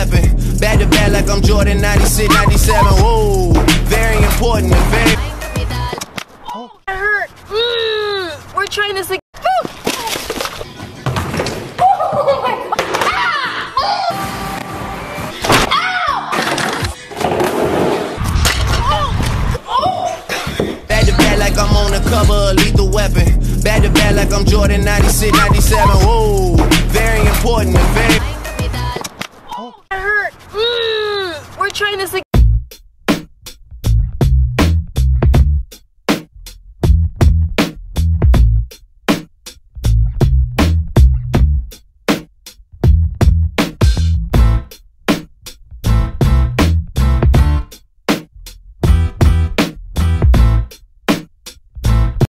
weapon. Back to back like I'm Jordan 96, 97. Whoa, very important and very. That hurt. We're trying this again. Like I'm on the cover of Lethal Weapon. Back to back like I'm Jordan 96, 97. Whoa, very important and very. That hurt. We're trying this again.